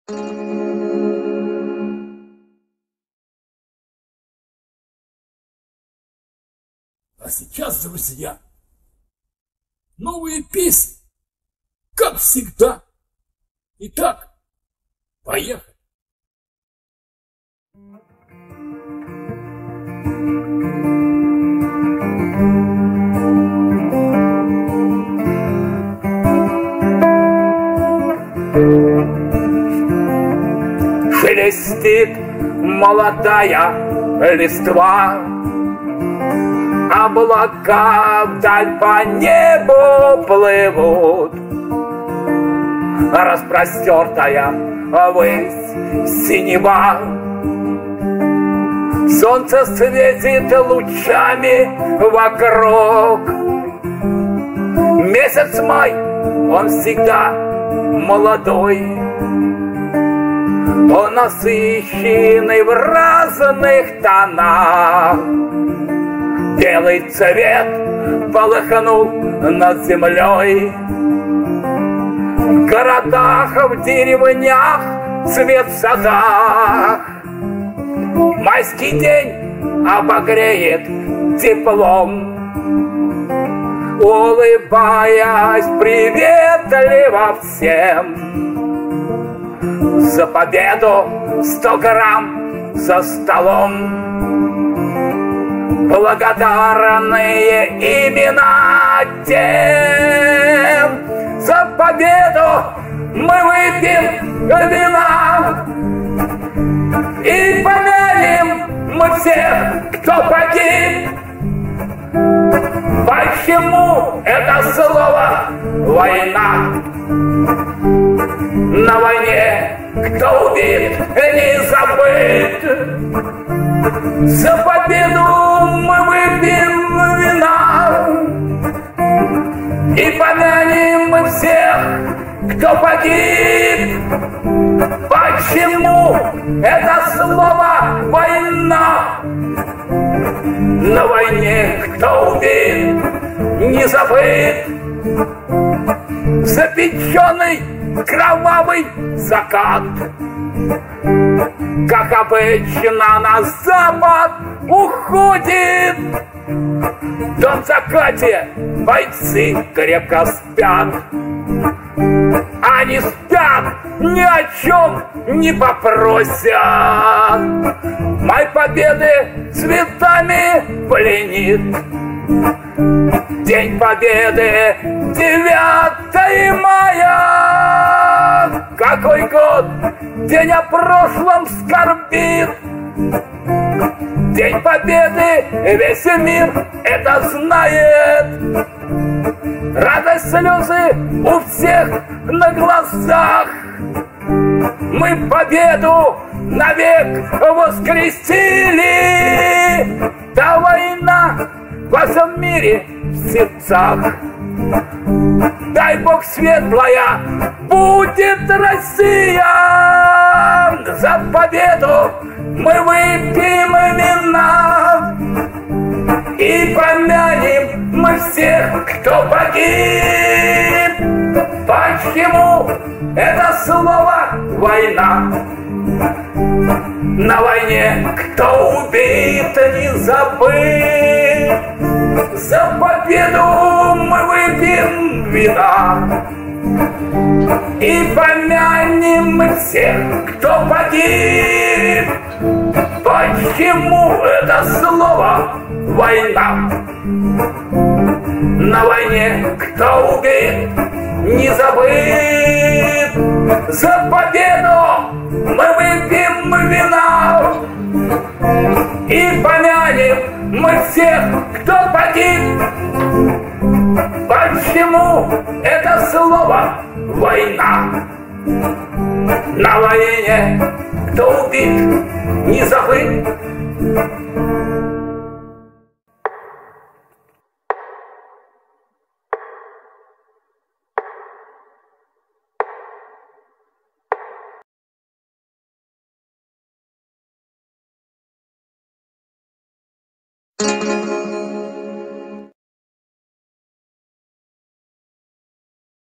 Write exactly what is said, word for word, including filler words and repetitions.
А сейчас, друзья, новые песни, как всегда. Итак, поехали. Шелестит молодая листва, облака вдаль по небу плывут, распростертая ввысь синева. Солнце светит лучами вокруг. Месяц май, он всегда молодой, он насыщенный в разных тонах. Белый цвет полыхнул над землей. В городах, в деревнях, цвет в садах. Майский день обогреет теплом, улыбаясь приветливо всем. За победу сто грамм за столом. Благодарные имена тем. За победу мы выпьем вина и помянем мы всех, кто погиб. Почему это слово «война»? На войне кто убит, не забыт. За победу мы выпьем вина и помянем мы всех, кто погиб. Почему это слово «война»? На войне кто убит, не забыт. Запеченный кровавый закат, как обычно на запад уходит. В том закате бойцы крепко спят. Они спят, ни о чем не попросят. Май победы цветами пленит. День победы девятого мая. Какой год, день о прошлом скорбит. День победы весь мир это знает. Радость, слезы у всех на глазах. Мы победу навек воскресили. Да война во всем мире в сердцах. Дай Бог светлая будет Россия. За победу мы выпьем вина и помянем мы всех, кто погиб. Почему это слово «война»? На войне кто убит, не забыт. За победу мы выпьем вина и помянем мы всех, кто погиб. Почему это слово «война»? На войне кто убит, не забыт. За победу мы выпьем вина и помянем мы всех, кто погиб. Почему это слово «война»? На войне кто убит, не забыт.